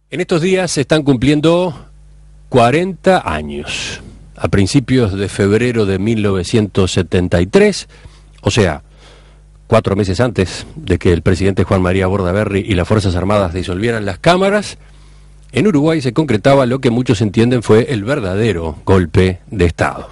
En estos días se están cumpliendo 40 años. A principios de febrero de 1973, o sea, 4 meses antes de que el presidente Juan María Bordaberry y las Fuerzas Armadas disolvieran las cámaras, en Uruguay se concretaba lo que muchos entienden fue el verdadero golpe de Estado.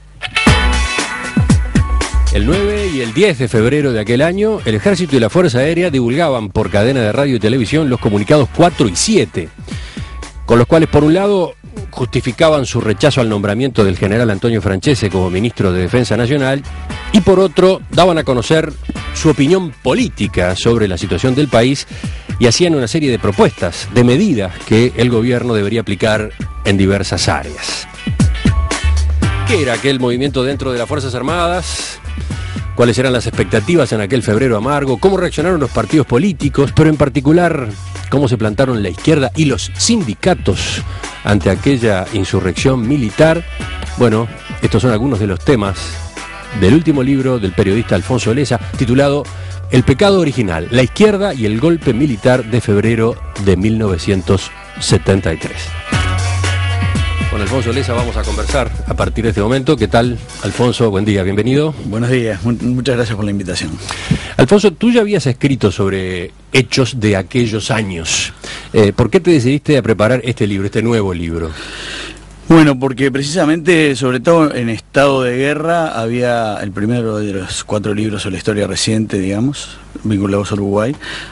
El 9 y el 10 de febrero de aquel año, el Ejército y la Fuerza Aérea divulgaban por cadena de radio y televisión los comunicados 4 y 7, con los cuales, por un lado, justificaban su rechazo al nombramiento del general Antonio Francese como ministro de Defensa Nacional, y por otro, daban a conocer su opinión política sobre la situación del país y hacían una serie de propuestas, de medidas que el gobierno debería aplicar en diversas áreas. ¿Qué era aquel movimiento dentro de las Fuerzas Armadas? ¿Cuáles eran las expectativas en aquel febrero amargo? ¿Cómo reaccionaron los partidos políticos? Pero en particular, ¿cómo se plantaron la izquierda y los sindicatos ante aquella insurrección militar? Bueno, estos son algunos de los temas del último libro del periodista Alfonso Leza, titulado El pecado original, la izquierda y el golpe militar de febrero de 1973. Con Alfonso Leza vamos a conversar a partir de este momento. ¿Qué tal, Alfonso? Buen día, bienvenido. Buenos días, muchas gracias por la invitación. Alfonso, tú ya habías escrito sobre hechos de aquellos años. ¿Por qué te decidiste a preparar este libro, este nuevo libro? Bueno, porque precisamente, sobre todo en estado de guerra, había el primero de los 4 libros sobre la historia reciente, digamos, vinculados a Uruguay,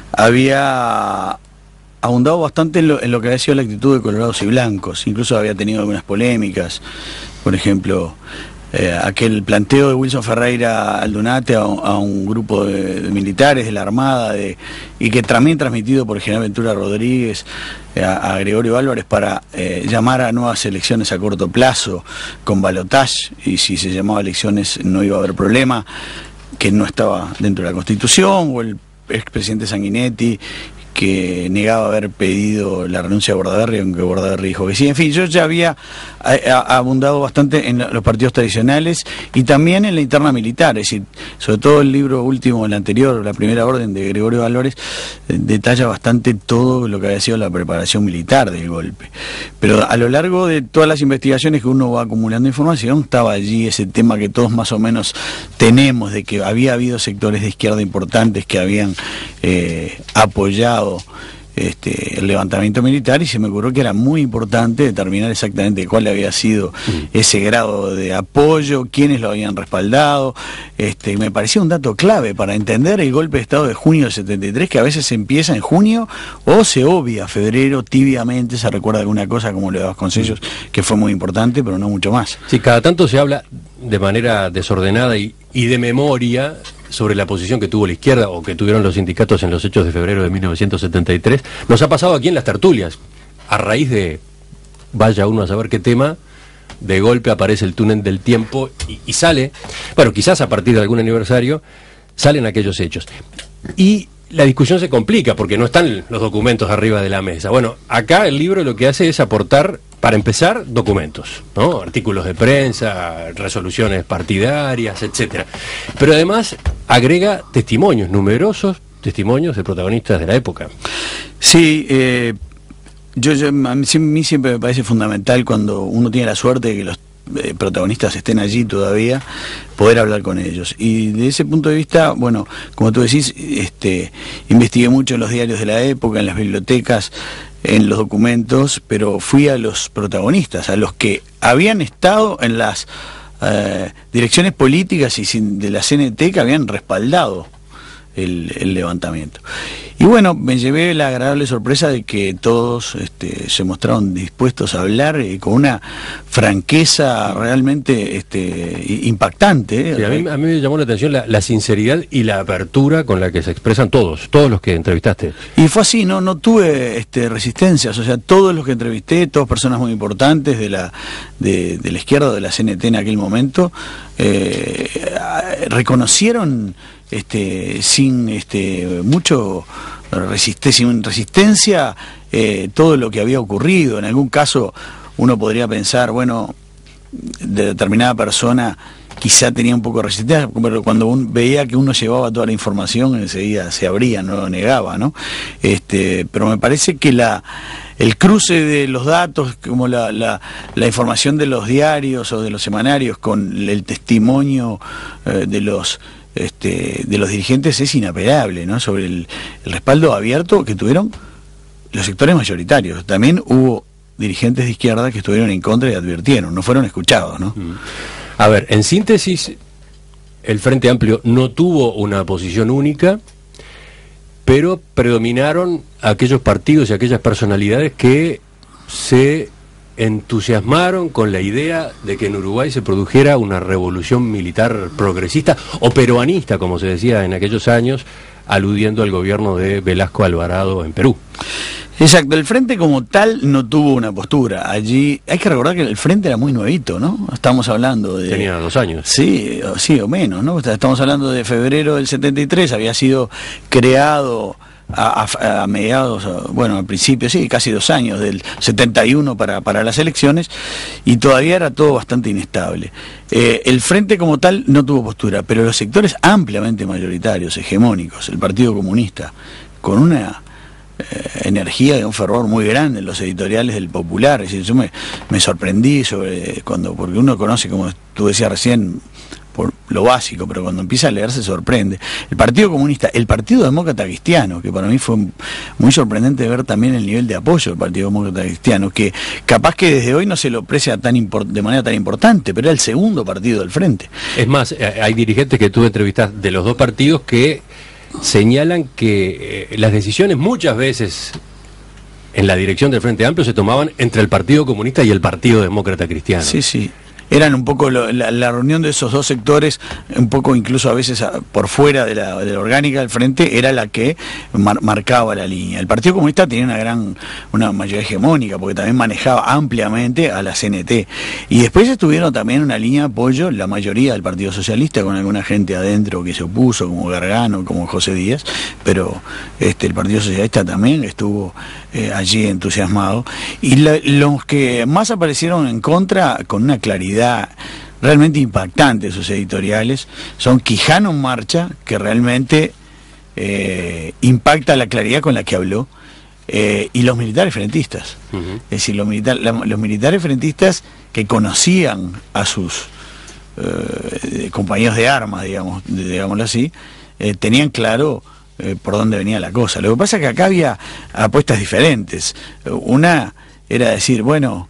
había abundado bastante en lo que había sido la actitud de colorados y blancos. Incluso había tenido algunas polémicas, por ejemplo, aquel planteo de Wilson Ferreira Aldunate a un grupo de militares de la Armada, y que también transmitido por el general Ventura Rodríguez a Gregorio Álvarez para llamar a nuevas elecciones a corto plazo con balotaje, y si se llamaba elecciones no iba a haber problema, que no estaba dentro de la Constitución, o el expresidente Sanguinetti, que negaba haber pedido la renuncia de Bordaberry, aunque Bordaberry dijo que sí. En fin, yo ya había abundado bastante en los partidos tradicionales y también en la interna militar, es decir, sobre todo el libro último, el anterior, La Primera Orden, de Gregorio Álvarez, detalla bastante todo lo que había sido la preparación militar del golpe. Pero a lo largo de todas las investigaciones que uno va acumulando información, estaba allí ese tema que todos más o menos tenemos, de que había habido sectores de izquierda importantes que habían apoyado el levantamiento militar, y se me ocurrió que era muy importante determinar exactamente cuál había sido ese grado de apoyo, quiénes lo habían respaldado. Me parecía un dato clave para entender el golpe de Estado de junio del 73, que a veces se empieza en junio o se obvia febrero, tibiamente se recuerda alguna cosa como lo de Vasconcellos, que fue muy importante, pero no mucho más. Sí, cada tanto se habla de manera desordenada y de memoria sobre la posición que tuvo la izquierda o que tuvieron los sindicatos en los hechos de febrero de 1973. Nos ha pasado aquí en las tertulias, a raíz de, vaya uno a saber qué tema, de golpe aparece el túnel del tiempo y sale, bueno, quizás a partir de algún aniversario, salen aquellos hechos. Y la discusión se complica porque no están los documentos arriba de la mesa. Bueno, acá el libro lo que hace es aportar, para empezar, documentos, ¿no? Artículos de prensa, resoluciones partidarias, etcétera. Pero además agrega testimonios, numerosos testimonios de protagonistas de la época. Sí, a mí siempre me parece fundamental, cuando uno tiene la suerte de que los protagonistas estén allí todavía, poder hablar con ellos. Y de ese punto de vista, bueno, como tú decís, investigué mucho en los diarios de la época, en las bibliotecas, en los documentos, pero fui a los protagonistas, a los que habían estado en las direcciones políticas y de la CNT, que habían respaldado el levantamiento. Y bueno, me llevé la agradable sorpresa de que todos se mostraron dispuestos a hablar con una franqueza realmente impactante. Sí, a mí me llamó la atención la sinceridad y la apertura con la que se expresan todos los que entrevistaste. Y fue así, no tuve resistencias, o sea, todos los que entrevisté, todas personas muy importantes de la izquierda, de la CNT en aquel momento, reconocieron sin resistencia todo lo que había ocurrido. En algún caso uno podría pensar, bueno, de determinada persona quizá tenía un poco de resistencia, pero cuando veía que uno llevaba toda la información, enseguida se abría, no lo negaba, ¿no? Pero me parece que el cruce de los datos, como la información de los diarios o de los semanarios con el testimonio de los dirigentes es inapelable, ¿no? Sobre el respaldo abierto que tuvieron los sectores mayoritarios. También hubo dirigentes de izquierda que estuvieron en contra y advirtieron, no fueron escuchados, ¿no? A ver, en síntesis, el Frente Amplio no tuvo una posición única, pero predominaron aquellos partidos y aquellas personalidades que se entusiasmaron con la idea de que en Uruguay se produjera una revolución militar progresista o peruanista, como se decía en aquellos años, aludiendo al gobierno de Velasco Alvarado en Perú. Exacto, el Frente como tal no tuvo una postura. Allí hay que recordar que el Frente era muy nuevito, ¿no? Estamos hablando de... Tenía 2 años. Sí, o menos, ¿no? Estamos hablando de febrero del 73, había sido creado a mediados, bueno, al principio, sí, casi 2 años, del 71 para las elecciones, y todavía era todo bastante inestable. El Frente como tal no tuvo postura, pero los sectores ampliamente mayoritarios, hegemónicos, el Partido Comunista, con una energía y un fervor muy grande en los editoriales del Popular. Es decir, yo me sorprendí porque uno conoce, como tú decías recién, por lo básico, pero cuando empieza a leer se sorprende. El Partido Comunista, el Partido Demócrata Cristiano, que para mí fue muy sorprendente ver también el nivel de apoyo del Partido Demócrata Cristiano, que capaz que desde hoy no se lo aprecia de manera tan importante, pero era el segundo partido del Frente. Es más, hay dirigentes que tuve entrevistas de los 2 partidos que señalan que las decisiones muchas veces en la dirección del Frente Amplio se tomaban entre el Partido Comunista y el Partido Demócrata Cristiano. Sí, sí. Eran un poco la reunión de esos 2 sectores, un poco incluso a veces por fuera de la orgánica del Frente, era la que marcaba la línea. El Partido Comunista tenía una mayoría hegemónica, porque también manejaba ampliamente a la CNT. Y después estuvieron también una línea de apoyo, la mayoría del Partido Socialista, con alguna gente adentro que se opuso, como Gargano, como José Díaz, pero el Partido Socialista también estuvo allí entusiasmado. Y los que más aparecieron en contra, con una claridad realmente impactante, sus editoriales, son Quijano en Marcha, que realmente impacta la claridad con la que habló, y los militares frentistas. Es decir, los militares frentistas que conocían a sus compañeros de armas, digámoslo así, tenían claro por dónde venía la cosa. Lo que pasa es que acá había apuestas diferentes. Una era decir, bueno,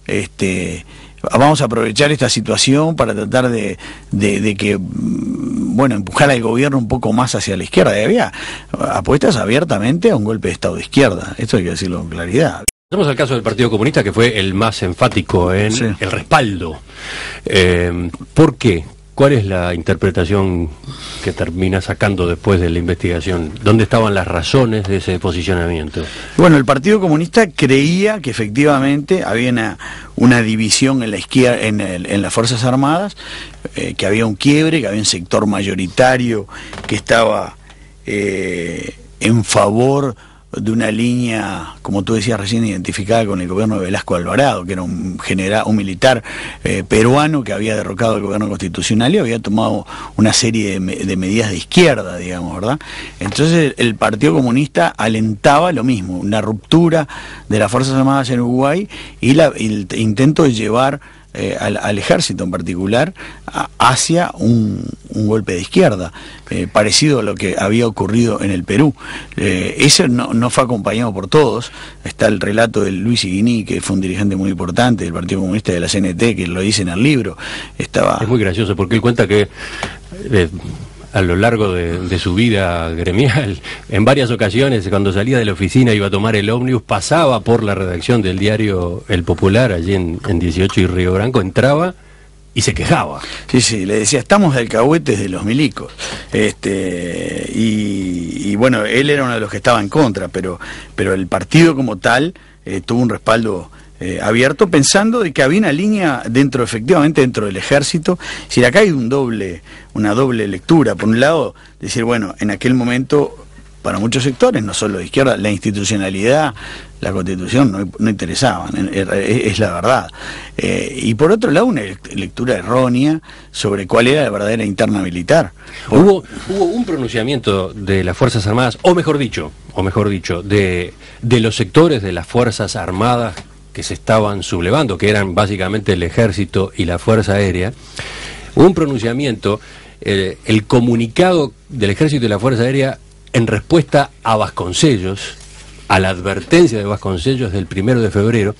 vamos a aprovechar esta situación para tratar de que, bueno, empujar al gobierno un poco más hacia la izquierda. Y había apuestas abiertamente a un golpe de Estado de izquierda. Esto hay que decirlo con claridad. Pasamos al caso del Partido Comunista, que fue el más enfático en el respaldo. ¿Por qué? ¿Cuál es la interpretación que termina sacando después de la investigación? ¿Dónde estaban las razones de ese posicionamiento? Bueno, el Partido Comunista creía que efectivamente había una división en la izquierda, en las Fuerzas Armadas, que había un quiebre, que había un sector mayoritario que estaba en favor de una línea, como tú decías recién, identificada con el gobierno de Velasco Alvarado, que era un militar peruano que había derrocado el gobierno constitucional y había tomado una serie de medidas de izquierda, digamos, ¿verdad? Entonces el Partido Comunista alentaba lo mismo, una ruptura de las Fuerzas Armadas en Uruguay y el intento de llevar al ejército en particular hacia un golpe de izquierda, parecido a lo que había ocurrido en el Perú. Eso no fue acompañado por todos. Está el relato de Luis Iguiní, que fue un dirigente muy importante del Partido Comunista de la CNT, que lo dice en el libro. Es muy gracioso porque él cuenta que a lo largo de su vida gremial, en varias ocasiones, cuando salía de la oficina, iba a tomar el ómnibus, pasaba por la redacción del diario El Popular, allí en 18 y Río Branco, entraba y se quejaba. Sí, le decía, estamos de alcahuetes de los milicos. Y bueno, él era uno de los que estaba en contra, pero el partido como tal tuvo un respaldo abierto, pensando de que había una línea efectivamente dentro del ejército. Si acá hay una doble lectura. Por un lado, decir, bueno, en aquel momento para muchos sectores, no solo de izquierda, la institucionalidad, la Constitución no interesaban, es la verdad. Y por otro lado, una lectura errónea sobre cuál era la verdadera interna militar. Hubo un pronunciamiento de las Fuerzas Armadas, o mejor dicho, de los sectores de las Fuerzas Armadas que se estaban sublevando, que eran básicamente el Ejército y la Fuerza Aérea. Hubo un pronunciamiento, el comunicado del Ejército y la Fuerza Aérea en respuesta a Vasconcellos, a la advertencia de Vasconcellos del 1 de febrero,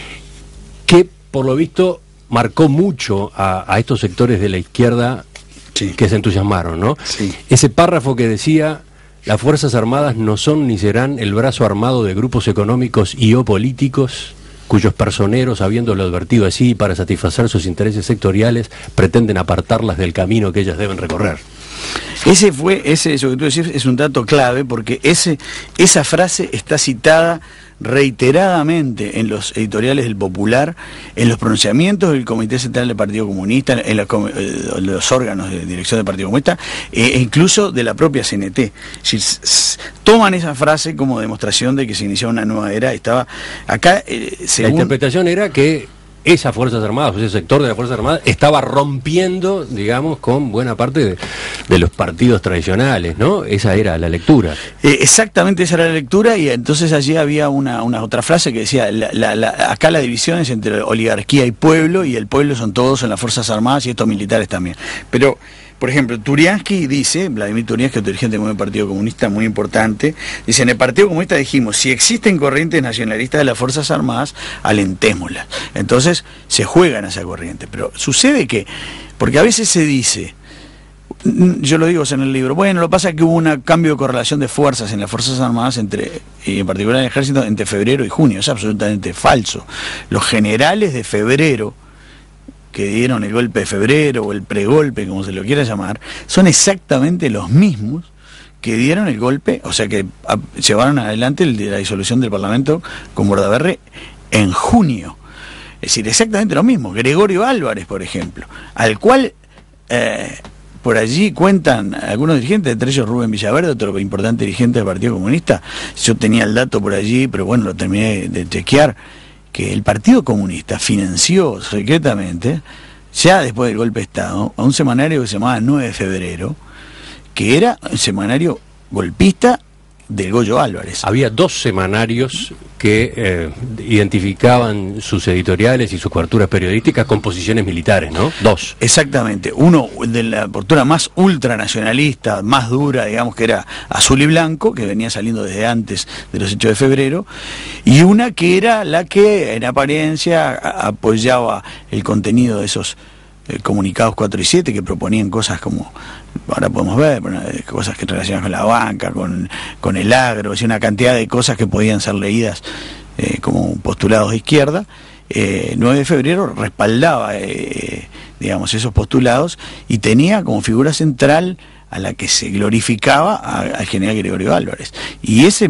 que por lo visto marcó mucho a estos sectores de la izquierda, sí, que se entusiasmaron, ¿no? Sí. Ese párrafo que decía: las Fuerzas Armadas no son ni serán el brazo armado de grupos económicos y o políticos cuyos personeros, habiéndolo advertido así para satisfacer sus intereses sectoriales, pretenden apartarlas del camino que ellas deben recorrer. Eso que tú decís es un dato clave, porque esa frase está citada reiteradamente en los editoriales del Popular, en los pronunciamientos del Comité Central del Partido Comunista, en los órganos de dirección del Partido Comunista, e incluso de la propia CNT. Es decir, toman esa frase como demostración de que se inició una nueva era. Estaba acá, la interpretación era que esas Fuerzas Armadas, ese sector de las Fuerzas Armadas, estaba rompiendo, digamos, con buena parte de los partidos tradicionales, ¿no? Esa era la lectura. Exactamente, esa era la lectura, y entonces allí había una otra frase que decía, acá la división es entre oligarquía y pueblo el pueblo son todos en las Fuerzas Armadas y estos militares también. Pero, por ejemplo, Turiansky dice, Vladimir Turiansky, dirigente del Partido Comunista, muy importante, dice: en el Partido Comunista dijimos, si existen corrientes nacionalistas de las Fuerzas Armadas, alentémoslas. Entonces se juega en esa corriente. Pero sucede que, porque a veces se dice, yo lo digo en el libro, bueno, lo que pasa es que hubo un cambio de correlación de fuerzas en las Fuerzas Armadas, y en particular en el Ejército, entre febrero y junio. Es absolutamente falso. Los generales de febrero, que dieron el golpe de febrero o el pregolpe, como se lo quiera llamar, son exactamente los mismos que dieron el golpe, o sea que llevaron adelante la disolución del Parlamento con Bordaberry en junio. Es decir, exactamente lo mismo. Gregorio Álvarez, por ejemplo, al cual por allí cuentan algunos dirigentes, entre ellos Rubén Villaverde, otro importante dirigente del Partido Comunista. Yo tenía el dato por allí, pero bueno, lo terminé de chequear, que el Partido Comunista financió secretamente, ya después del golpe de Estado, a un semanario que se llamaba 9 de febrero, que era un semanario golpista del Goyo Álvarez. Había dos semanarios que identificaban sus editoriales y sus coberturas periodísticas con posiciones militares, ¿no? Dos. Exactamente. Uno de la postura más ultranacionalista, más dura, digamos, que era Azul y Blanco, que venía saliendo desde antes de los hechos de febrero, y una que era la que en apariencia apoyaba el contenido de esos comunicados 4 y 7, que proponían cosas como, ahora podemos ver, cosas que relacionadas con la banca, con el agro, una cantidad de cosas que podían ser leídas como postulados de izquierda. 9 de febrero respaldaba digamos, esos postulados, y tenía como figura central a la que se glorificaba al general Gregorio Álvarez. Y esa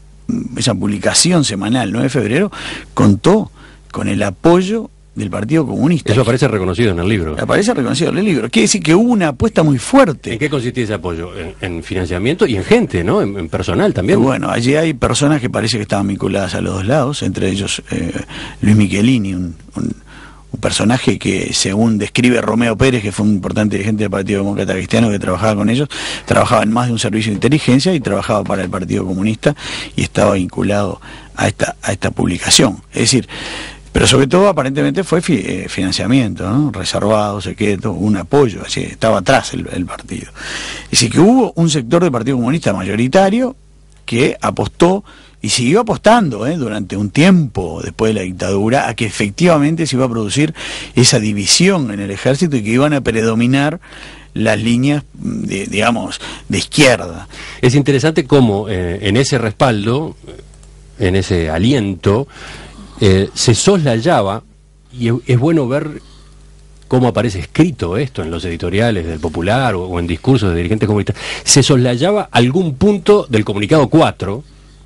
publicación semanal, 9 de febrero, contó con el apoyo del Partido Comunista. Eso aparece reconocido en el libro. Aparece reconocido en el libro. Quiere decir que hubo una apuesta muy fuerte. ¿En qué consistía ese apoyo? En financiamiento y en gente, ¿no? En personal también. Bueno, allí hay personas que parece que estaban vinculadas a los dos lados, entre ellos Luis Michelini, un personaje que, según describe Romeo Pérez, que fue un importante dirigente del Partido Demócrata Cristiano que trabajaba con ellos, trabajaba en más de un servicio de inteligencia y trabajaba para el Partido Comunista y estaba vinculado a esta publicación. Es decir, pero sobre todo aparentemente fue financiamiento, ¿no? Reservado, secreto, un apoyo, así estaba atrás el partido. Es decir, que hubo un sector del Partido Comunista mayoritario que apostó y siguió apostando durante un tiempo después de la dictadura a que efectivamente se iba a producir esa división en el ejército y que iban a predominar las líneas, digamos, de izquierda. Es interesante cómo en ese respaldo, en ese aliento, se soslayaba, y es bueno ver cómo aparece escrito esto en los editoriales del Popular o en discursos de dirigentes comunistas, se soslayaba algún punto del comunicado 4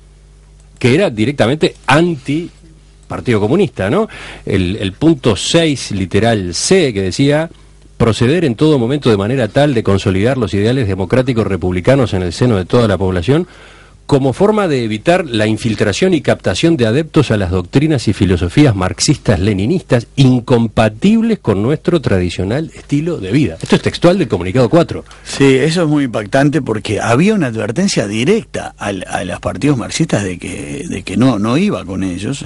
que era directamente anti Partido Comunista, ¿no? El punto 6, literal C, que decía: proceder en todo momento de manera tal de consolidar los ideales democráticos republicanos en el seno de toda la población, como forma de evitar la infiltración y captación de adeptos a las doctrinas y filosofías marxistas-leninistas incompatibles con nuestro tradicional estilo de vida. Esto es textual del comunicado 4. Sí, eso es muy impactante porque había una advertencia directa a los partidos marxistas de que no iba con ellos.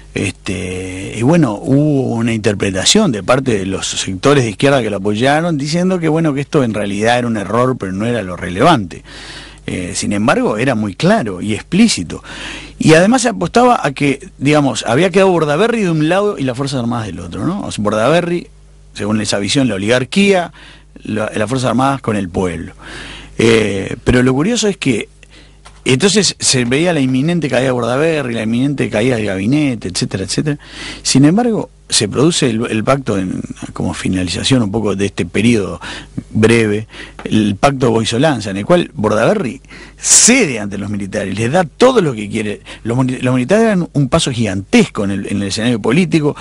Y bueno, hubo una interpretación de parte de los sectores de izquierda que lo apoyaron diciendo que bueno, que esto en realidad era un error, pero no era lo relevante. Sin embargo, era muy claro y explícito. Y además se apostaba a que, digamos, había quedado Bordaberry de un lado y las Fuerzas Armadas del otro, ¿no? O sea, Bordaberry, según esa visión, la oligarquía, las Fuerzas Armadas con el pueblo. Pero lo curioso es que entonces se veía la inminente caída de Bordaberry, la inminente caída del gabinete, etcétera, etcétera. Sin embargo, se produce el pacto como finalización un poco de este periodo breve, el pacto Boisolanza, en el cual Bordaberry cede ante los militares, les da todo lo que quiere. Los militares dan un paso gigantesco en el escenario político.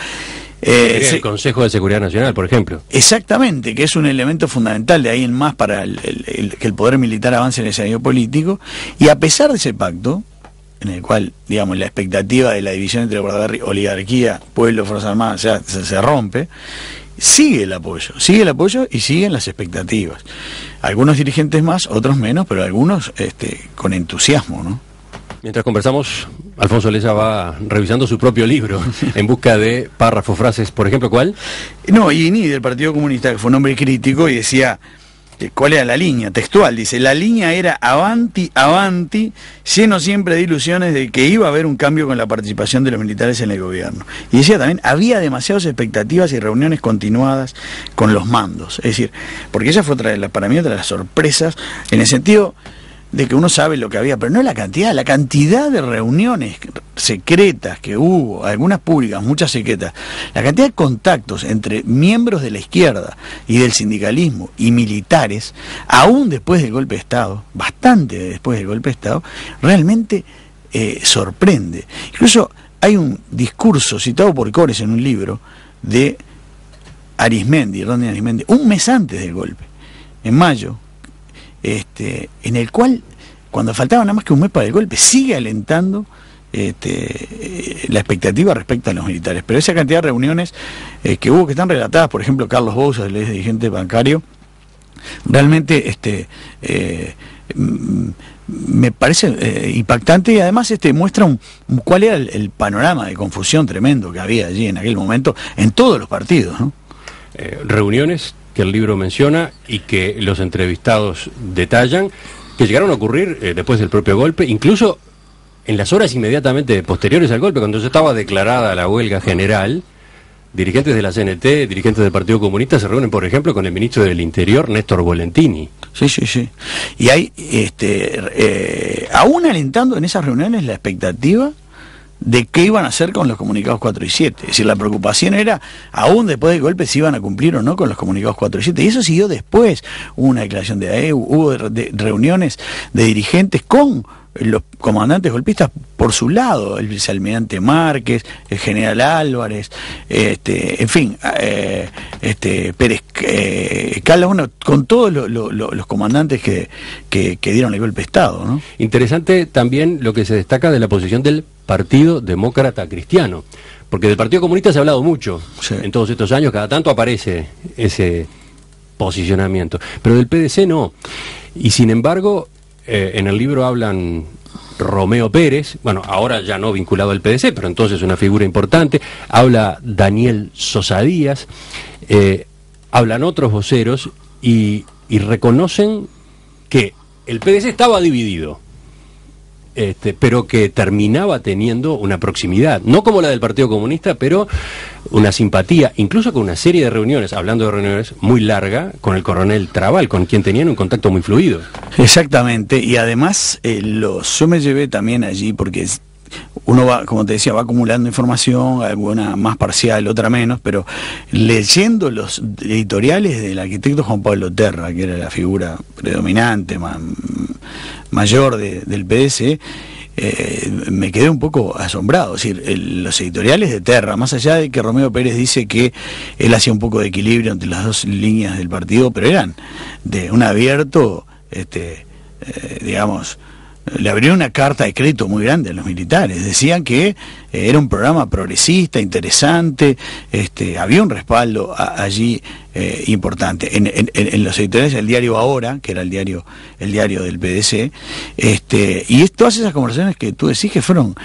El Consejo de Seguridad Nacional, por ejemplo. Exactamente, que es un elemento fundamental de ahí en más para que el poder militar avance en el escenario político. Y a pesar de ese pacto, en el cual, digamos, la expectativa de la división entre Bordaberry, oligarquía, pueblo, Fuerzas Armadas, se rompe, sigue el apoyo y siguen las expectativas. Algunos dirigentes más, otros menos, pero algunos con entusiasmo, ¿no? Mientras conversamos, Alfonso Leza va revisando su propio libro en busca de párrafos, frases, por ejemplo, ¿cuál? No, Ini, del Partido Comunista, que fue un hombre crítico, y decía, ¿cuál era la línea? Textual, dice, la línea era avanti, avanti, lleno siempre de ilusiones de que iba a haber un cambio con la participación de los militares en el gobierno. Y decía también, había demasiadas expectativas y reuniones continuadas con los mandos. Es decir, porque esa fue para mí otra de las sorpresas, en el sentido de que uno sabe lo que había, pero no la cantidad de reuniones secretas que hubo, algunas públicas, muchas secretas, la cantidad de contactos entre miembros de la izquierda y del sindicalismo y militares, aún después del golpe de Estado, bastante después del golpe de Estado, realmente sorprende. Incluso hay un discurso citado por Cores en un libro de Ronnie Arismendi, un mes antes del golpe, en mayo, en el cual, cuando faltaba nada más que un mes para el golpe, sigue alentando la expectativa respecto a los militares. Pero esa cantidad de reuniones que hubo, que están relatadas, por ejemplo, Carlos Bouza, el ex dirigente bancario, realmente me parece impactante, y además muestra cuál era el panorama de confusión tremendo que había allí en aquel momento en todos los partidos, ¿no? Reuniones que el libro menciona y que los entrevistados detallan, que llegaron a ocurrir después del propio golpe, incluso en las horas inmediatamente posteriores al golpe, cuando ya estaba declarada la huelga general. Dirigentes de la CNT, dirigentes del Partido Comunista se reúnen, por ejemplo, con el ministro del Interior, Néstor Volentini. Sí. Y hay, aún alentando en esas reuniones la expectativa de qué iban a hacer con los comunicados 4 y 7. Es decir, la preocupación era, aún después del golpe, si iban a cumplir o no con los comunicados 4 y 7. Y eso siguió después. Hubo una declaración de AEU, hubo reuniones de dirigentes con los comandantes golpistas por su lado, el vicealmirante Márquez, el general Álvarez, en fin, Pérez, cada uno, con todos los comandantes que dieron el golpe de Estado, ¿no? Interesante también lo que se destaca de la posición del Partido Demócrata Cristiano, porque del Partido Comunista se ha hablado mucho, sí, en todos estos años, cada tanto aparece ese posicionamiento, pero del PDC no. Y sin embargo, en el libro hablan Romeo Pérez, bueno, ahora ya no vinculado al PDC, pero entonces una figura importante, habla Daniel Sosa Díaz, hablan otros voceros y reconocen que el PDC estaba dividido, pero que terminaba teniendo una proximidad, no como la del Partido Comunista, pero una simpatía, incluso con una serie de reuniones, hablando de reuniones muy larga, con el coronel Trabal, con quien tenían un contacto muy fluido. Exactamente, y además yo me llevé también allí porque uno va, como te decía, va acumulando información, alguna más parcial, otra menos, pero leyendo los editoriales del arquitecto Juan Pablo Terra, que era la figura predominante, mayor del PDC, me quedé un poco asombrado. Es decir, los editoriales de Terra, más allá de que Romeo Pérez dice que él hacía un poco de equilibrio entre las dos líneas del partido, pero eran de un abierto, digamos, le abrieron una carta de crédito muy grande a los militares. Decían que era un programa progresista, interesante, había un respaldo allí importante. En los editoriales del diario Ahora, que era el diario del PDC, y todas esas conversaciones que tú decís que fueron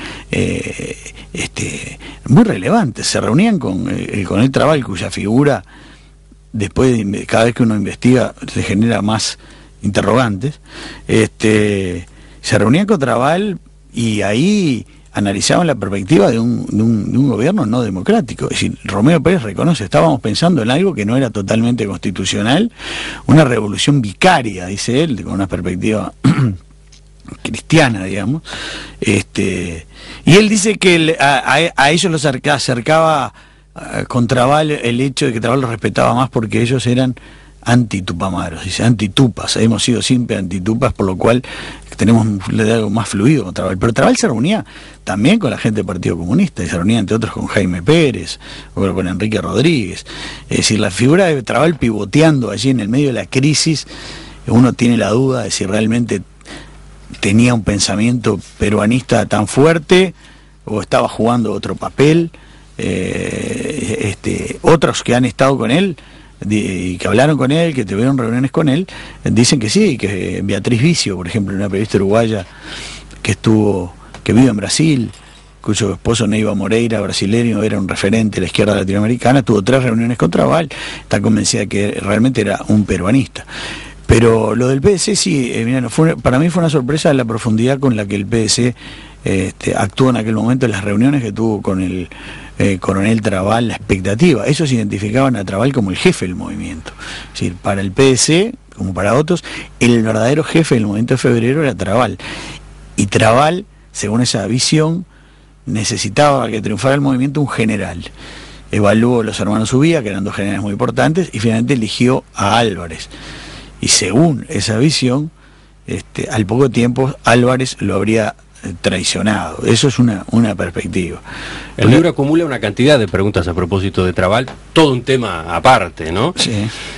muy relevantes. Se reunían con el coronel Trabal, cuya figura, después cada vez que uno investiga, se genera más interrogantes. Se reunían con Trabal y ahí analizaban la perspectiva de un gobierno no democrático. Es decir, Romeo Pérez reconoce, estábamos pensando en algo que no era totalmente constitucional, una revolución vicaria, dice él, con una perspectiva cristiana, digamos. Y él dice que a ellos los acercaba con Trabal el hecho de que Trabal los respetaba más porque ellos eran antitupamaros, dice, antitupas, hemos sido siempre antitupas, por lo cual tenemos algo más fluido con Trabal. Pero Trabal se reunía también con la gente del Partido Comunista, y se reunía entre otros con Jaime Pérez, o con Enrique Rodríguez. Es decir, la figura de Trabal pivoteando allí en el medio de la crisis, uno tiene la duda de si realmente tenía un pensamiento peruanista tan fuerte o estaba jugando otro papel. Otros que han estado con él y que hablaron con él, que tuvieron reuniones con él, dicen que sí, que Beatriz Vicio, por ejemplo, una periodista uruguaya que vive en Brasil, cuyo esposo Neiva Moreira, brasileño, era un referente de la izquierda latinoamericana, tuvo 3 reuniones con Trabal, está convencida que realmente era un peruanista. Pero lo del PDC sí, para mí fue una sorpresa la profundidad con la que el PDC actuó en aquel momento, en las reuniones que tuvo con el coronel Trabal, la expectativa. Ellos identificaban a Trabal como el jefe del movimiento. Es decir, para el PDC, como para otros, el verdadero jefe del movimiento de febrero era Trabal. Y Trabal, según esa visión, necesitaba que triunfara el movimiento un general. Evaluó los hermanos Ubía, que eran 2 generales muy importantes, y finalmente eligió a Álvarez. Y según esa visión, al poco tiempo Álvarez lo habría traicionado. Eso es una perspectiva. El libro acumula una cantidad de preguntas a propósito de Trabal, todo un tema aparte, ¿no? Sí.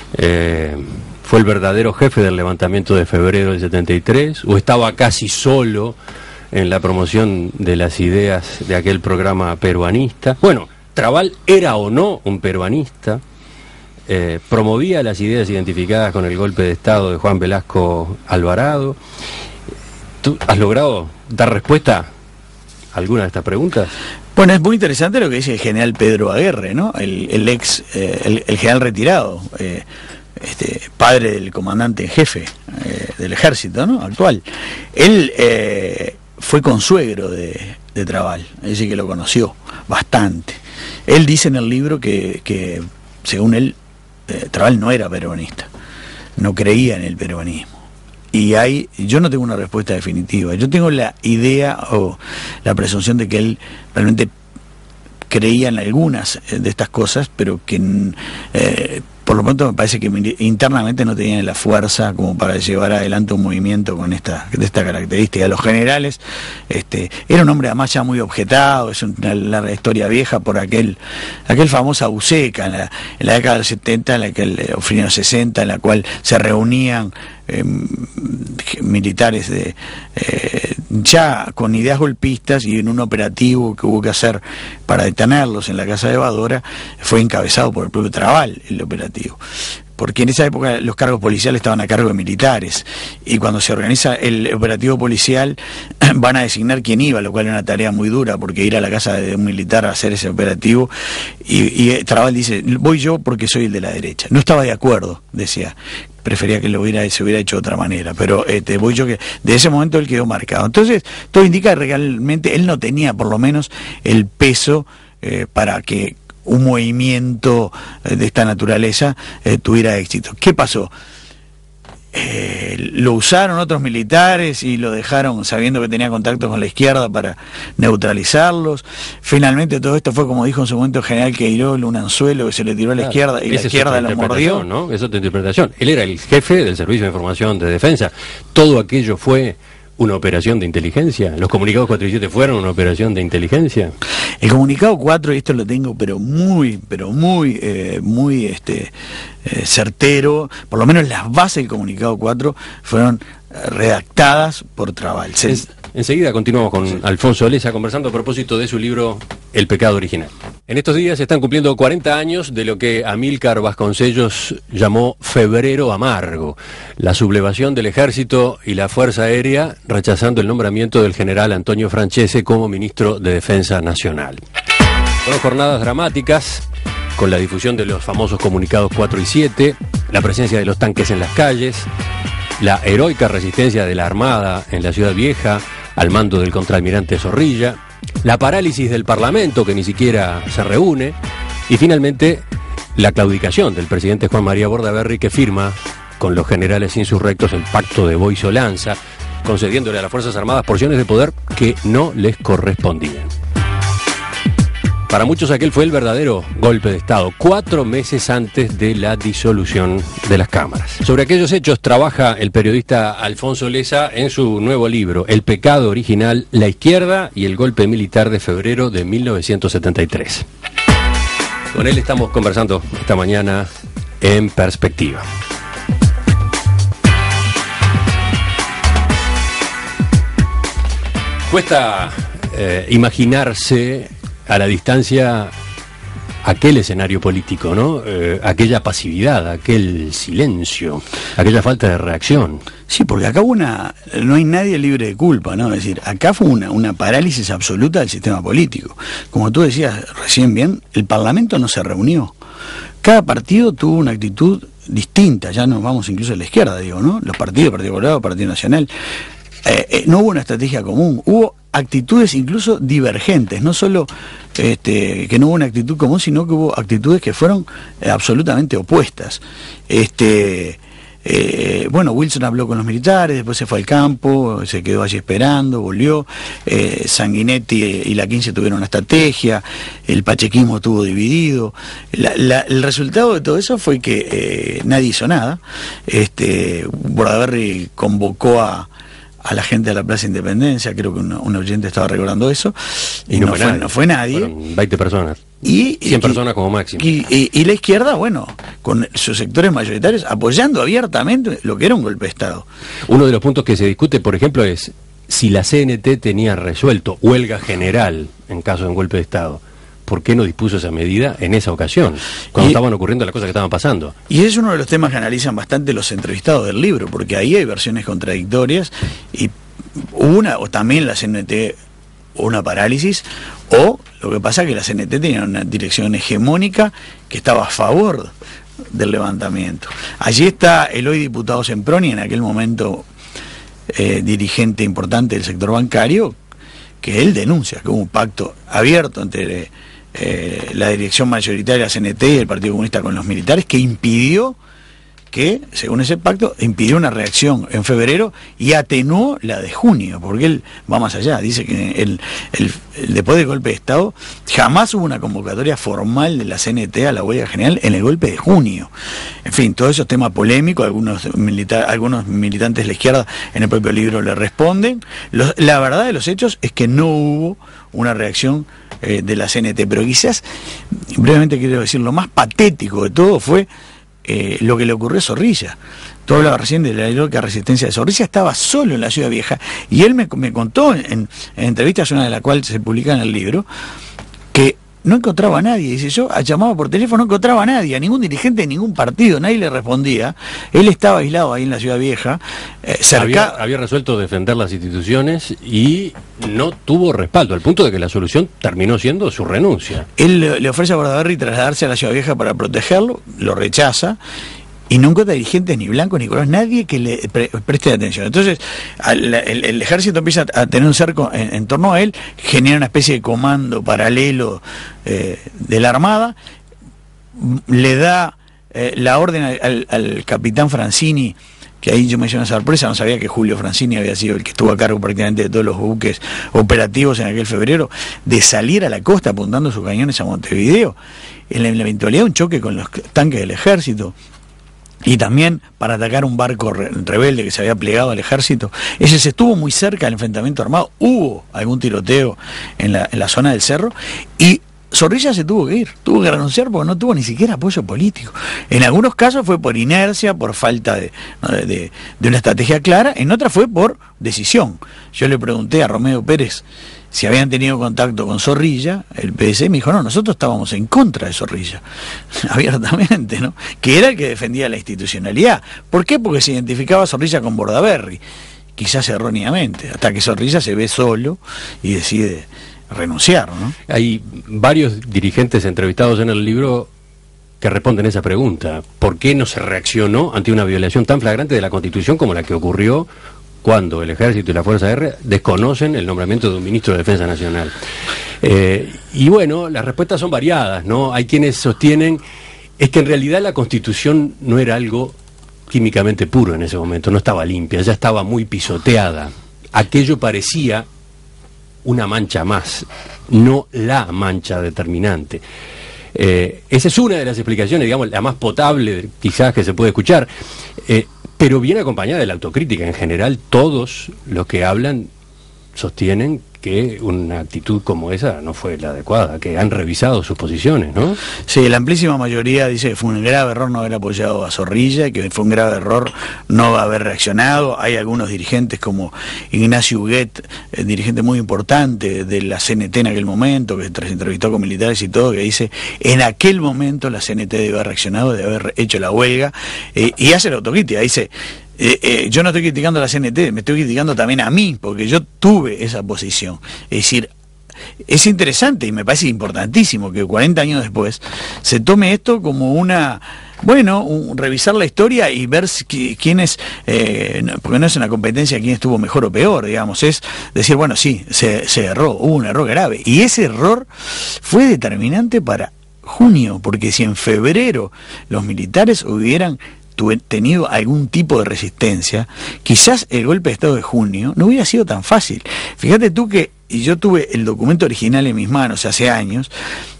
¿Fue el verdadero jefe del levantamiento de febrero del 73? ¿O estaba casi solo en la promoción de las ideas de aquel programa peruanista? Bueno, ¿Trabal era o no un peruanista? ¿Promovía las ideas identificadas con el golpe de Estado de Juan Velasco Alvarado? ¿Tú has logrado dar respuesta a alguna de estas preguntas? Bueno, es muy interesante lo que dice el general Pedro Aguerre, ¿no? El general retirado, padre del comandante en jefe del ejército, ¿no? Actual. Él fue consuegro de Trabal, es decir, que lo conoció bastante. Él dice en el libro que según él, Trabal no era peronista, no creía en el peronismo. Y yo no tengo una respuesta definitiva. Yo tengo la idea o la presunción de que él realmente creía en algunas de estas cosas, pero que por lo pronto me parece que internamente no tenían la fuerza como para llevar adelante un movimiento de esta característica. Los generales, era un hombre además ya muy objetado, es una larga historia vieja por aquel famosa Buceca en la década del 70, o fin de los 60, en la cual se reunían militares ya con ideas golpistas, y en un operativo que hubo que hacer para detenerlos en la casa de Badora fue encabezado por el propio Trabal, el operativo, porque en esa época los cargos policiales estaban a cargo de militares, y cuando se organiza el operativo policial van a designar quién iba, lo cual era una tarea muy dura, porque ir a la casa de un militar a hacer ese operativo, y Trabal dice, voy yo porque soy el de la derecha. No estaba de acuerdo, decía, prefería que se hubiera hecho de otra manera, pero voy yo, que de ese momento él quedó marcado. Entonces todo indica que realmente él no tenía por lo menos el peso para que un movimiento de esta naturaleza tuviera éxito. ¿Qué pasó? Lo usaron otros militares y lo dejaron sabiendo que tenía contacto con la izquierda para neutralizarlos. Finalmente todo esto fue, como dijo en su momento el general Queirol, un anzuelo que se le tiró a la izquierda, y la izquierda lo mordió, ¿no? Esa es otra interpretación. Él era el jefe del Servicio de Información de Defensa. Todo aquello fue una operación de inteligencia. ¿Los comunicados 4 y 7 fueron una operación de inteligencia? El comunicado 4, y esto lo tengo pero muy certero, por lo menos las bases del comunicado 4 fueron redactadas por Trabal. Enseguida continuamos con Alfonso Lessa conversando a propósito de su libro El pecado original. En estos días se están cumpliendo 40 años de lo que Amílcar Vasconcellos llamó Febrero Amargo, la sublevación del Ejército y la Fuerza Aérea, rechazando el nombramiento del general Antonio Francese como ministro de Defensa Nacional. Fueron jornadas dramáticas, con la difusión de los famosos comunicados 4 y 7, la presencia de los tanques en las calles, la heroica resistencia de la Armada en la Ciudad Vieja al mando del contraalmirante Zorrilla, la parálisis del Parlamento que ni siquiera se reúne y finalmente la claudicación del presidente Juan María Bordaberry que firma con los generales insurrectos el pacto de Boisolanza, concediéndole a las Fuerzas Armadas porciones de poder que no les correspondían. Para muchos aquel fue el verdadero golpe de Estado, 4 meses antes de la disolución de las cámaras. Sobre aquellos hechos trabaja el periodista Alfonso Lessa en su nuevo libro, El pecado original, la izquierda y el golpe militar de febrero de 1973. Con él estamos conversando esta mañana en Perspectiva. Cuesta imaginarse a la distancia aquel escenario político, ¿no? Aquella pasividad, aquel silencio, aquella falta de reacción. Sí, porque acá no hay nadie libre de culpa, ¿no? Es decir, acá fue una parálisis absoluta del sistema político. Como tú decías recién bien, el Parlamento no se reunió. Cada partido tuvo una actitud distinta, ya nos vamos incluso a la izquierda, digo, ¿no? Los partidos, Partido Colorado, Partido Nacional. No hubo una estrategia común, hubo actitudes incluso divergentes, no solo que no hubo una actitud común, sino que hubo actitudes que fueron absolutamente opuestas. Bueno, Wilson habló con los militares, después se fue al campo, se quedó allí esperando, volvió. Sanguinetti y la 15 tuvieron una estrategia, el pachequismo estuvo dividido. El resultado de todo eso fue que nadie hizo nada. Bordaberry convocó a la gente de la Plaza Independencia, creo que un oyente estaba recordando eso, y no fue nadie. Fueron 20 personas. 100 personas como máximo. Y la izquierda, bueno, con sus sectores mayoritarios apoyando abiertamente lo que era un golpe de Estado. Uno de los puntos que se discute, por ejemplo, es si la CNT tenía resuelto huelga general en caso de un golpe de Estado. ¿Por qué no dispuso esa medida en esa ocasión, cuando estaban ocurriendo las cosas que estaban pasando? Y es uno de los temas que analizan bastante los entrevistados del libro, porque ahí hay versiones contradictorias, y o también la CNT una parálisis, o lo que pasa es que la CNT tenía una dirección hegemónica que estaba a favor del levantamiento. Allí está el hoy diputado Semproni, en aquel momento dirigente importante del sector bancario, que él denuncia que hubo un pacto abierto entre la dirección mayoritaria de la CNT y el Partido Comunista con los militares, que impidió que, según ese pacto, impidió una reacción en febrero y atenuó la de junio, porque él va más allá, dice que después del golpe de Estado jamás hubo una convocatoria formal de la CNT a la huelga general en el golpe de junio. En fin, todo eso es tema polémico, algunos militantes de la izquierda en el propio libro le responden. La verdad de los hechos es que no hubo una reacción de la CNT, pero quizás, brevemente quiero decir, lo más patético de todo fue lo que le ocurrió a Zorrilla. Tú hablabas recién de la heroica resistencia de Zorrilla, estaba solo en la Ciudad Vieja, y él me contó en entrevistas, una de las cuales se publica en el libro, que no encontraba a nadie. Dice, yo llamaba por teléfono, no encontraba a nadie, a ningún dirigente de ningún partido, nadie le respondía. Él estaba aislado ahí en la Ciudad Vieja. Había resuelto defender las instituciones y no tuvo respaldo, al punto de que la solución terminó siendo su renuncia. Él le ofrece a Bordaberry trasladarse a la Ciudad Vieja para protegerlo, lo rechaza, y no encuentra dirigentes ni blancos ni colores, nadie que le preste atención. Entonces el ejército empieza a tener un cerco en torno a él, genera una especie de comando paralelo de la Armada, le da la orden al capitán Francini, que ahí yo me hice una sorpresa, no sabía que Julio Francini había sido el que estuvo a cargo prácticamente de todos los buques operativos en aquel febrero, de salir a la costa apuntando sus cañones a Montevideo, en la eventualidad de un choque con los tanques del ejército, y también para atacar un barco rebelde que se había plegado al ejército. Ese se estuvo muy cerca del enfrentamiento armado, hubo algún tiroteo en la zona del cerro, y Zorrilla se tuvo que ir, tuvo que renunciar porque no tuvo ni siquiera apoyo político. En algunos casos fue por inercia, por falta de una estrategia clara, en otras fue por decisión. Yo le pregunté a Romeo Pérez si habían tenido contacto con Zorrilla, el PDC me dijo, no, nosotros estábamos en contra de Zorrilla, abiertamente, ¿no? Que era el que defendía la institucionalidad. ¿Por qué? Porque se identificaba a Zorrilla con Bordaberry, quizás erróneamente, hasta que Zorrilla se ve solo y decide renunciar, ¿no? Hay varios dirigentes entrevistados en el libro que responden esa pregunta. ¿Por qué no se reaccionó ante una violación tan flagrante de la Constitución como la que ocurrió cuando el Ejército y la Fuerza Aérea desconocen el nombramiento de un ministro de Defensa Nacional? Y bueno, las respuestas son variadas, ¿no? Hay quienes sostienen es que en realidad la Constitución no era algo químicamente puro en ese momento, no estaba limpia, ya estaba muy pisoteada. Aquello parecía una mancha más, no la mancha determinante. Esa es una de las explicaciones, digamos, la más potable quizás que se puede escuchar, pero viene acompañada de la autocrítica. En general, todos los que hablan sostienen que una actitud como esa no fue la adecuada, que han revisado sus posiciones, ¿no? Sí, la amplísima mayoría dice que fue un grave error no haber apoyado a Zorrilla, que fue un grave error no haber reaccionado. Hay algunos dirigentes como Ignacio Huguet, dirigente muy importante de la CNT en aquel momento, que se entrevistó con militares y todo, que dice, en aquel momento la CNT debe haber reaccionado, debe haber hecho la huelga, y hace la autocrítica, dice, yo no estoy criticando a la CNT, me estoy criticando también a mí, porque yo tuve esa posición. Es decir, es interesante y me parece importantísimo que 40 años después se tome esto como una... Bueno, revisar la historia y ver quién es, porque no es una competencia quién estuvo mejor o peor, digamos, es decir, bueno, sí, se erró, hubo un error grave, y ese error fue determinante para junio, porque si en febrero los militares hubieran tenido algún tipo de resistencia, quizás el golpe de Estado de junio no hubiera sido tan fácil. Fíjate tú que, y yo tuve el documento original en mis manos hace años,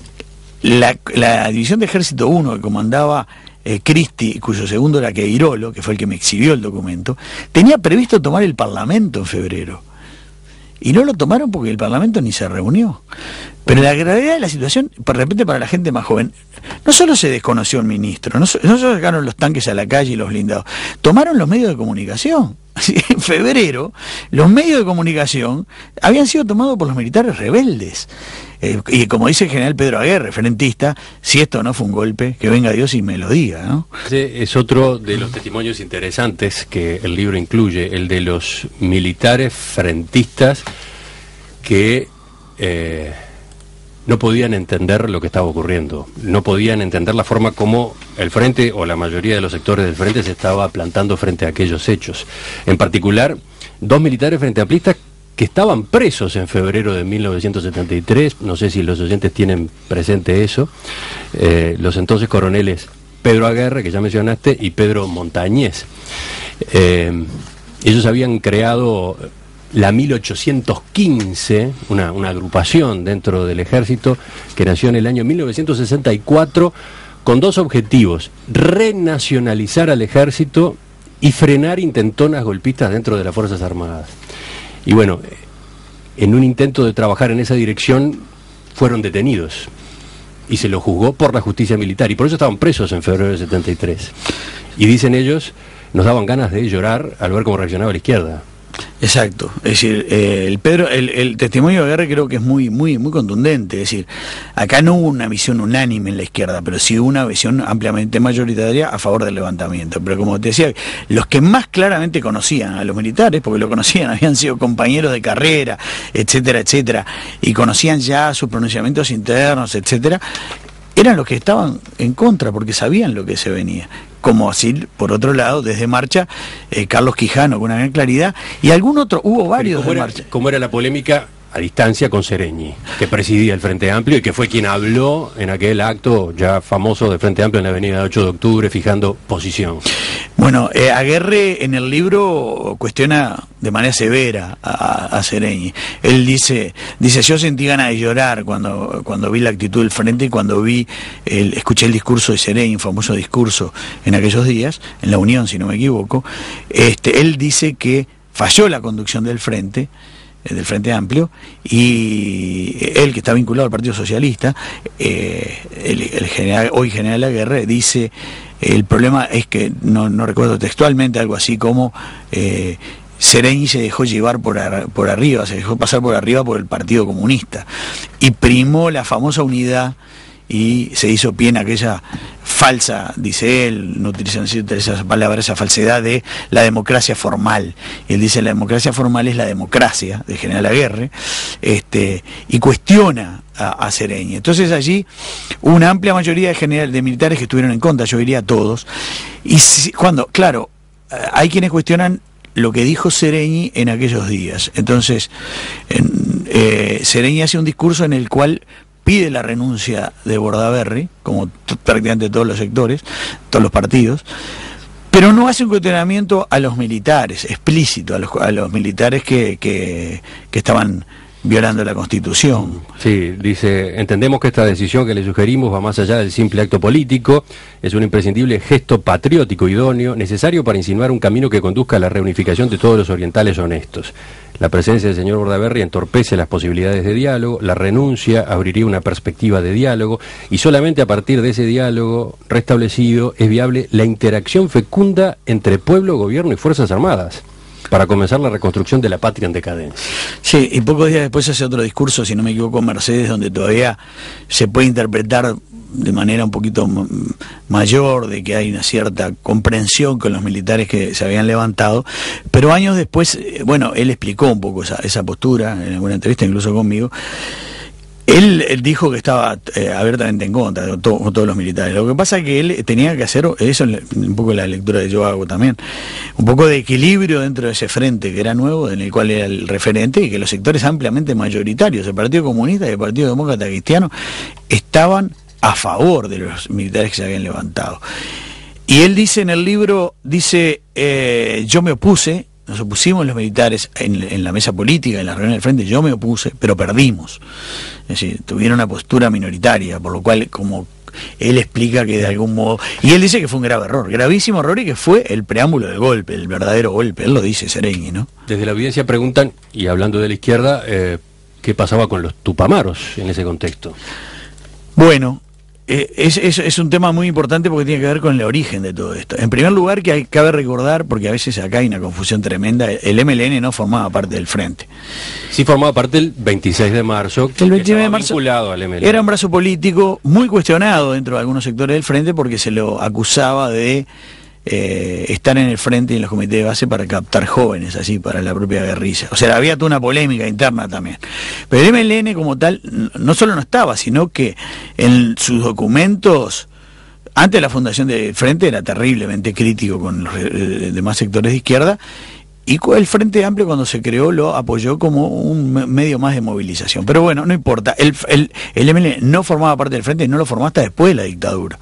la División de Ejército 1 que comandaba Cristi, cuyo segundo era Queirolo, que fue el que me exhibió el documento, tenía previsto tomar el Parlamento en febrero. Y no lo tomaron porque el Parlamento ni se reunió. Pero la gravedad de la situación, de repente para la gente más joven, no solo se desconoció el ministro, no solo sacaron los tanques a la calle y los blindados, tomaron los medios de comunicación. En febrero, los medios de comunicación habían sido tomados por los militares rebeldes. Y como dice el general Pedro Aguerre, frentista, si esto no fue un golpe, que venga Dios y me lo diga, ¿no? Ese es otro de los testimonios interesantes que el libro incluye, el de los militares frentistas que no podían entender lo que estaba ocurriendo, no podían entender la forma como el frente o la mayoría de los sectores del frente se estaba plantando frente a aquellos hechos. En particular, dos militares frente amplistas que estaban presos en febrero de 1973, no sé si los oyentes tienen presente eso, los entonces coroneles Pedro Aguerre, que ya mencionaste, y Pedro Montañés. Ellos habían creado la 1815, una agrupación dentro del ejército que nació en el año 1964 con dos objetivos: renacionalizar al ejército y frenar intentonas golpistas dentro de las Fuerzas Armadas. Y bueno, en un intento de trabajar en esa dirección fueron detenidos y se los juzgó por la justicia militar, y por eso estaban presos en febrero de 73. Y dicen ellos, nos daban ganas de llorar al ver cómo reaccionaba la izquierda. Exacto, es decir, el testimonio de Aguerre creo que es muy contundente. Es decir, acá no hubo una visión unánime en la izquierda, pero sí hubo una visión ampliamente mayoritaria a favor del levantamiento. Pero como te decía, los que más claramente conocían a los militares, porque lo conocían, habían sido compañeros de carrera, etcétera, etcétera, y conocían ya sus pronunciamientos internos, etcétera, eran los que estaban en contra, porque sabían lo que se venía. Como así, por otro lado, desde Marcha, Carlos Quijano con una gran claridad, y algún otro, hubo varios de Marcha. ¿Cómo era la polémica a distancia con Sereñi, que presidía el Frente Amplio y que fue quien habló en aquel acto ya famoso del Frente Amplio en la avenida 8 de octubre, fijando posición? Bueno, Aguerre en el libro cuestiona de manera severa a Sereñi. Él dice, yo sentí ganas de llorar cuando vi la actitud del Frente y cuando escuché el discurso de Sereñi, un famoso discurso en aquellos días, en la Unión, si no me equivoco. Él dice que falló la conducción del Frente, del Frente Amplio, y él, que está vinculado al Partido Socialista, el general, hoy general Aguirre, dice: el problema es que, no recuerdo textualmente, algo así como Sereñi se dejó llevar por arriba, se dejó pasar por arriba por el Partido Comunista, y primó la famosa unidad, y se hizo pie en aquella falsa, dice él, no utiliza esa palabra, esa falsedad de la democracia formal. Y él dice: la democracia formal es la democracia, del general Aguirre, y cuestiona a Sereñi. Entonces allí una amplia mayoría de militares que estuvieron en contra, yo diría todos, y claro, hay quienes cuestionan lo que dijo Sereñi en aquellos días. Entonces Sereñi hace un discurso en el cual pide la renuncia de Bordaberry, como prácticamente todos los sectores, todos los partidos, pero no hace un cuestionamiento a los militares, explícito, a los militares que estaban violando la Constitución. Sí, dice: entendemos que esta decisión que le sugerimos va más allá del simple acto político, es un imprescindible gesto patriótico idóneo, necesario para insinuar un camino que conduzca a la reunificación de todos los orientales honestos. La presencia del señor Bordaberry entorpece las posibilidades de diálogo, la renuncia abriría una perspectiva de diálogo, y solamente a partir de ese diálogo restablecido es viable la interacción fecunda entre pueblo, gobierno y Fuerzas Armadas, para comenzar la reconstrucción de la patria en decadencia. Sí, y pocos días después hace otro discurso, si no me equivoco, Mercedes, donde todavía se puede interpretar de manera un poquito mayor, de que hay una cierta comprensión con los militares que se habían levantado, pero años después, bueno, él explicó un poco esa postura en alguna entrevista, incluso conmigo. Él dijo que estaba abiertamente en contra de todos los militares. Lo que pasa es que él tenía que hacer, eso es un poco la lectura que yo hago también, un poco de equilibrio dentro de ese frente que era nuevo, en el cual era el referente, y que los sectores ampliamente mayoritarios, el Partido Comunista y el Partido Demócrata Cristiano, estaban a favor de los militares que se habían levantado. Y él dice en el libro, yo me opuse, nos opusimos los militares en la mesa política, en la reunión del frente, yo me opuse, pero perdimos. Es decir, tuvieron una postura minoritaria, por lo cual, como él explica que de algún modo... Y él dice que fue un grave error, gravísimo error, y que fue el preámbulo del golpe, el verdadero golpe. Él lo dice Sereñi, ¿no? Desde la audiencia preguntan, y hablando de la izquierda, ¿qué pasaba con los tupamaros en ese contexto? Bueno... Es un tema muy importante porque tiene que ver con el origen de todo esto. En primer lugar, cabe recordar, porque a veces acá hay una confusión tremenda, el MLN no formaba parte del frente. Sí formaba parte el 26 de marzo, el 29 de marzo vinculado al MLN. Era un brazo político muy cuestionado dentro de algunos sectores del frente porque se lo acusaba de estar en el frente y en los comités de base para captar jóvenes, así, para la propia guerrilla. O sea, había toda una polémica interna también. Pero el MLN como tal no solo no estaba, sino que en sus documentos, antes de la fundación del frente, era terriblemente crítico con los demás sectores de izquierda, y el Frente Amplio, cuando se creó, lo apoyó como un medio más de movilización. Pero bueno, no importa, el MLN no formaba parte del Frente, no lo formó hasta después de la dictadura.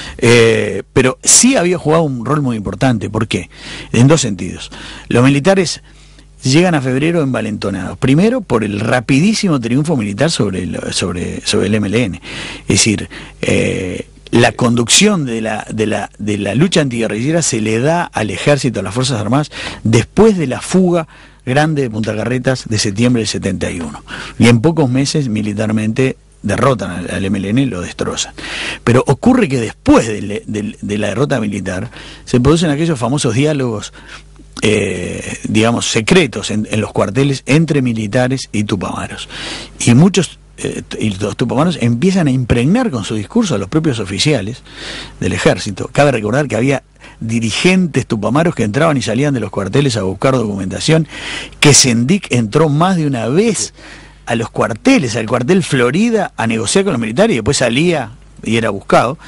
Pero sí había jugado un rol muy importante. ¿Por qué? En dos sentidos. Los militares llegan a febrero envalentonados. Primero, por el rapidísimo triunfo militar sobre el MLN. Es decir, la conducción de la lucha antiguerrillera se le da al ejército, a las Fuerzas Armadas, después de la fuga grande de Punta Carretas de septiembre del 71. Y en pocos meses, militarmente, derrotan al MLN, lo destrozan. Pero ocurre que después de la derrota militar, se producen aquellos famosos diálogos, digamos, secretos en los cuarteles entre militares y tupamaros. Y y los tupamaros empiezan a impregnar con su discurso a los propios oficiales del ejército. Cabe recordar que había dirigentes tupamaros que entraban y salían de los cuarteles a buscar documentación, que Sendik entró más de una vez a los cuarteles, al cuartel Florida, a negociar con los militares, y después salía y era buscado.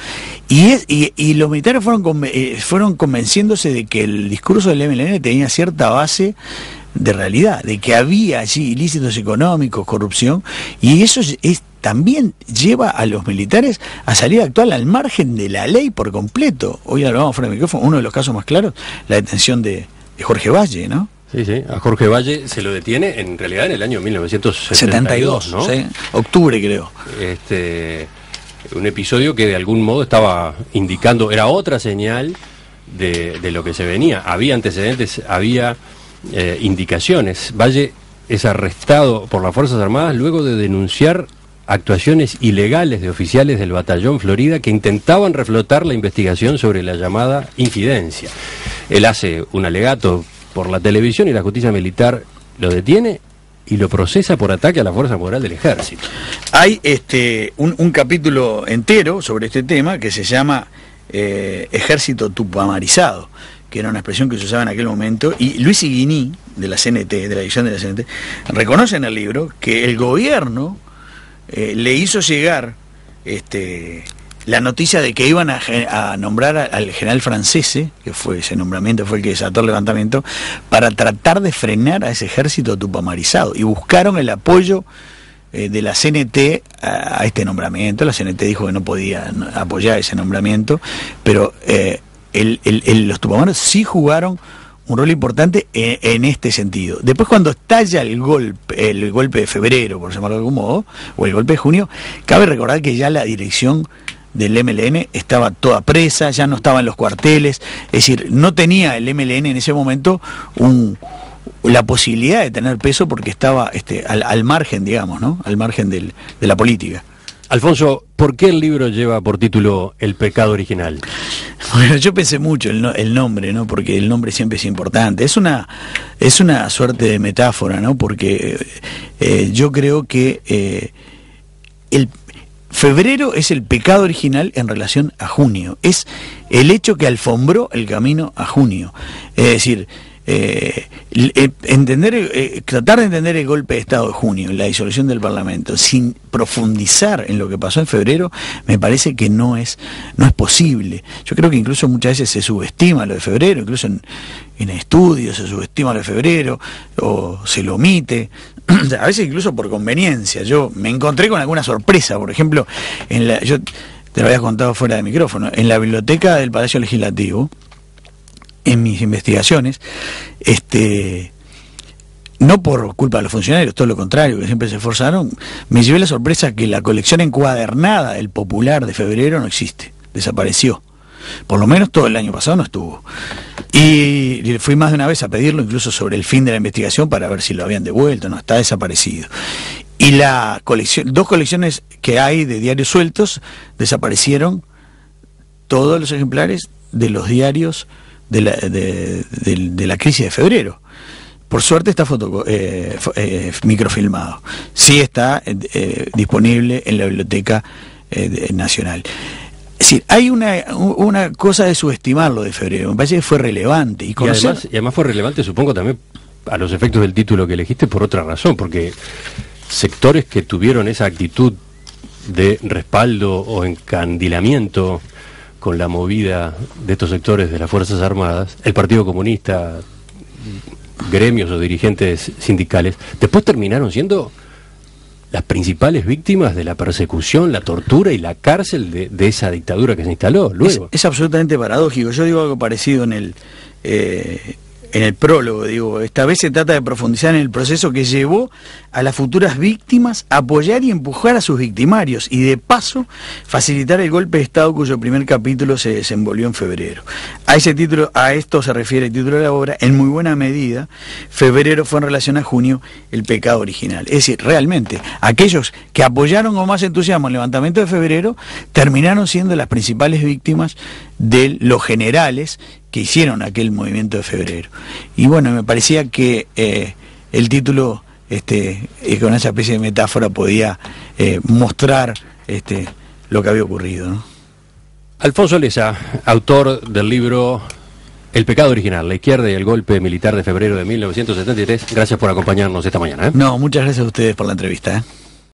Y los militares fueron convenciéndose de que el discurso del MLN tenía cierta base de realidad, de que había allí ilícitos económicos, corrupción, y eso también lleva a los militares a salir a actuar al margen de la ley por completo. Hoy hablábamos fuera de micrófono, uno de los casos más claros, la detención de Jorge Valle, ¿no? Sí, a Jorge Valle se lo detiene en realidad en el año 1972, ¿no? Sí, octubre creo. Un episodio que de algún modo estaba indicando, era otra señal de lo que se venía. Había antecedentes, había indicaciones. Valle es arrestado por las Fuerzas Armadas luego de denunciar actuaciones ilegales de oficiales del Batallón Florida que intentaban reflotar la investigación sobre la llamada infidencia. Él hace un alegato por la televisión y la justicia militar lo detiene y lo procesa por ataque a la fuerza moral del ejército. Hay un capítulo entero sobre este tema que se llama Ejército Tupamarizado, que era una expresión que se usaba en aquel momento, y Luis Iguiní, de la CNT, de la edición de la CNT, reconoce en el libro que el gobierno le hizo llegar la noticia de que iban a nombrar al general Francese, que fue ese nombramiento, fue el que desató el levantamiento, para tratar de frenar a ese ejército tupamarizado, y buscaron el apoyo de la CNT a este nombramiento. La CNT dijo que no podía apoyar ese nombramiento, pero los tupamaros sí jugaron un rol importante en este sentido. Después, cuando estalla el golpe de febrero, por llamarlo de algún modo, o el golpe de junio, cabe recordar que ya la dirección del MLN estaba toda presa, ya no estaba en los cuarteles, es decir, no tenía el MLN en ese momento la posibilidad de tener peso porque estaba al margen, digamos, ¿no? Al margen de la política. Alfonso, ¿por qué el libro lleva por título El pecado original? Bueno, yo pensé mucho el nombre, ¿no? Porque el nombre siempre es importante. Es una suerte de metáfora, ¿no? Porque yo creo que el febrero es el pecado original en relación a junio. Es el hecho que alfombró el camino a junio. Es decir, tratar de entender el golpe de Estado de junio, la disolución del Parlamento, sin profundizar en lo que pasó en febrero, me parece que no es posible. Yo creo que incluso muchas veces se subestima lo de febrero, incluso en estudios se subestima lo de febrero, o se lo omite, a veces incluso por conveniencia. Yo me encontré con alguna sorpresa, por ejemplo, yo te lo había contado fuera de micrófono, en la biblioteca del Palacio Legislativo, en mis investigaciones, no por culpa de los funcionarios, todo lo contrario, que siempre se esforzaron, me llevé la sorpresa que la colección encuadernada del Popular de febrero no existe, desapareció. Por lo menos todo el año pasado no estuvo. Y fui más de una vez a pedirlo, incluso sobre el fin de la investigación, para ver si lo habían devuelto. No, está desaparecido. Y dos colecciones que hay de diarios sueltos, desaparecieron todos los ejemplares de los diarios de la crisis de febrero. Por suerte está microfilmado. Sí está disponible en la Biblioteca Nacional. Es decir, hay una cosa de subestimar lo de febrero. Me parece que fue relevante. Y además fue relevante, supongo, también a los efectos del título que elegiste, por otra razón, porque sectores que tuvieron esa actitud de respaldo o encandilamiento con la movida de estos sectores de las Fuerzas Armadas, el Partido Comunista, gremios o dirigentes sindicales, después terminaron siendo las principales víctimas de la persecución, la tortura y la cárcel de esa dictadura que se instaló luego. Es absolutamente paradójico. Yo digo algo parecido en el prólogo, digo, esta vez se trata de profundizar en el proceso que llevó a las futuras víctimas a apoyar y empujar a sus victimarios, y de paso facilitar el golpe de Estado cuyo primer capítulo se desenvolvió en febrero. A esto se refiere el título de la obra. En muy buena medida, febrero fue en relación a junio el pecado original. Es decir, realmente, aquellos que apoyaron con más entusiasmo el levantamiento de febrero terminaron siendo las principales víctimas de los generales que hicieron aquel movimiento de febrero. Y bueno, me parecía que el título, con esa especie de metáfora, podía mostrar lo que había ocurrido, ¿no? Alfonso Lessa, autor del libro El pecado original, la izquierda y el golpe militar de febrero de 1973. Gracias por acompañarnos esta mañana. No, muchas gracias a ustedes por la entrevista.